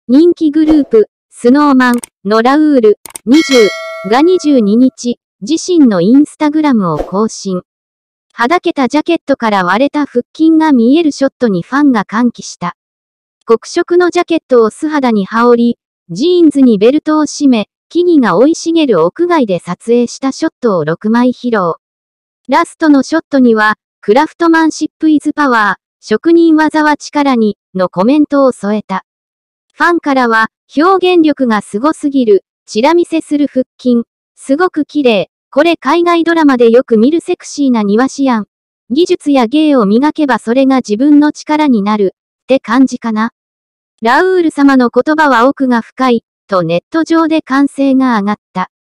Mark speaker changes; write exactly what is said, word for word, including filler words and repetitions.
Speaker 1: 人気グループ、スノーマンのラウール、にじゅうがにじゅうににち、自身のインスタグラムを更新。はだけたジャケットから割れた腹筋が見えるショットにファンが歓喜した。黒色のジャケットを素肌に羽織り、ジーンズにベルトを締め、木々が生い茂る屋外で撮影したショットをろくまい披露。ラストのショットには、クラフトマンシップイズパワー、職人技は力に、のコメントを添えた。ファンからは、表現力がすごすぎる、チラ見せする腹筋、すごく綺麗、これ海外ドラマでよく見るセクシーな庭師やん。技術や芸を磨けばそれが自分の力になる、って感じかな。ラウール様の言葉は奥が深い、とネット上で歓声が上がった。